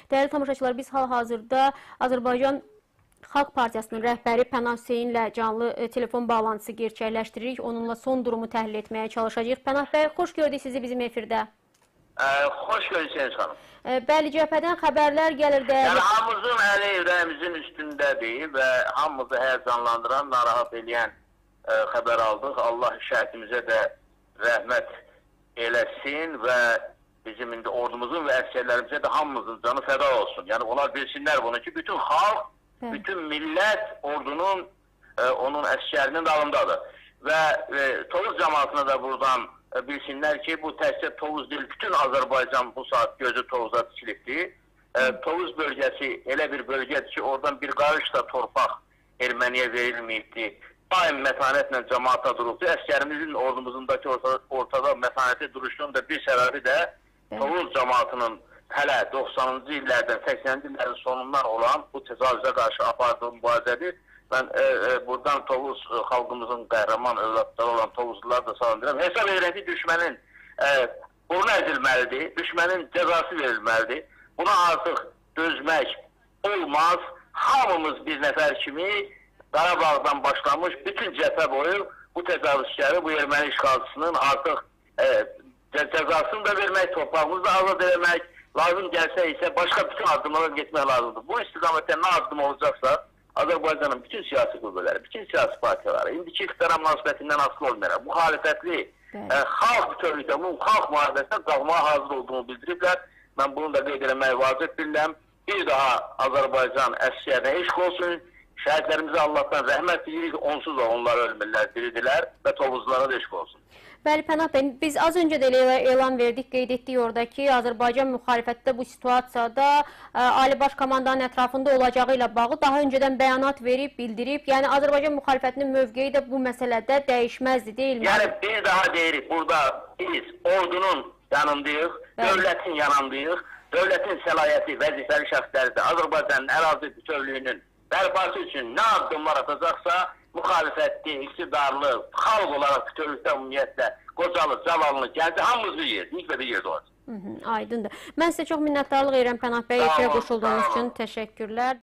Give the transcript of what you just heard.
Dəyərli tamaşaçılar, biz hal-hazırda Azərbaycan Xalq Partiyasının rəhbəri Pənah Hüseynlə canlı telefon bağlantısı gerçəkləşdiririk. Onunla son durumu təhlil etməyə çalışacağıq. Pənah bəy, xoş gördük sizi bizim efirdə. Xoş görsünüz xanım. Bəli, cəbhədən xəbərlər gəlir dəyərli. Yəni, hamımızın əli ürəyimizin üstündədir və hamımızı həyəcanlandıran, narahat edən xəbər aldıq. Allah şəhidimizə də rəhmət eləsin və bizim indi ordumuzun və əsgərlərimizə də hamımızın canı fəda olsun. Yəni, onlar bilsinlər bunu ki, bütün xalq, bütün millət ordunun, onun əsgərinin dalındadır. Və Tovuz cəmaatına da buradan bilsinlər ki, bu təkcə Tovuz deyil, bütün Azərbaycan bu saat gözü Tovuza dikilibdir. Tovuz bölgəsi elə bir bölgədir ki, oradan bir qarış da torpaq erməniyə verilməyibdir. Daim mətanətlə cəmaata durubdur. Əsgərimizin ordumuzdakı ortada mətanəti duruşunun da bir səbəbi də Tovuz cəmaatının hələ 90-cı illərdən, 80-ci illərin sonundan olan bu təcavüzə qarşı apardığı mübarizədir. Mən buradan Tovuz xalqımızın qəhrəman övladları olan Tovuzlular da salamlayıram. Hesab edirəm ki, düşmənin burnu əzilməlidir, düşmənin cəzası verilməlidir. Buna artıq dözmək olmaz. Hamımız bir nəfər kimi Qarabağdan başlamış bütün cəbhə boyu bu təcavüzkarı, bu erməni işğalçısının artıq cəzasını da vermək, torpağımızı da azad eləmək, lazım gəlsə isə başqa bütün addımlara getmək lazımdır. Bu istiqamətdə nə addım olacaqsa, Azərbaycanın bütün siyasi qüvvələri, bütün siyasi partiyaları, indiki iqtidara münasibətindən asılı olmayaraq, müxalifətli xalq bütövlükdə, bu xalq müharibəsinə qalmağa hazır olduğunu bildiriblər. Mən bunu da qeyd eləməyi vacib bilirəm. Bir daha Azərbaycan əsgərinə eşq olsun. Şəhidlərimizə Allahdan rəhmət deyirik, onsuz da onlar ölmürlər, diridilər və Tovuzlara da eşq olsun. Bəli, Pənah bəy, biz az öncə də elan verdik, qeyd etdik orada ki, Azərbaycan müxalifətdə bu situasiyada Ali Baş Komandanın ətrafında olacağı ilə bağlı daha öncədən bəyanat verib, bildirib. Yəni, Azərbaycan müxalifətinin mövqeyi də bu məsələdə dəyişməzdi, deyilmi? Yəni, bir daha deyirik, burada biz ordunun yanındayıq, dövlətin yanındayıq, dövlətin səlahiyyəti, vəzifəli şəxsləri də Azərbaycanın ərazi bütövlüyünün bərpası üçün nə addımlar atacaqsa, müxalifətli, iqtidarlı, xalq olaraq bütövlükdə ümumiyyətlə qocalı, cavalını, gəldi, hamımız bir yerdir, ilk və bir yerdə olacaq. Aydındır. Mən sizə çox minnətdarlıq edirəm Pənah bəy, efirə qoşulduğunuz üçün təşəkkürlər.